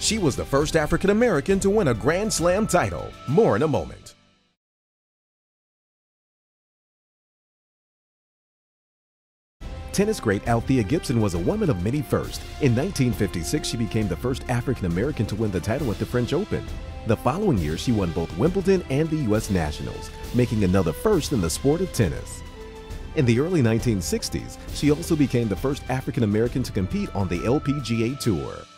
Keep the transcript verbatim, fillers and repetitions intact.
She was the first African American to win a Grand Slam title. More in a moment. Tennis great Althea Gibson was a woman of many firsts. In nineteen fifty-six, she became the first African American to win the title at the French Open. The following year, she won both Wimbledon and the U S Nationals, making another first in the sport of tennis. In the early nineteen sixties, she also became the first African American to compete on the L P G A Tour.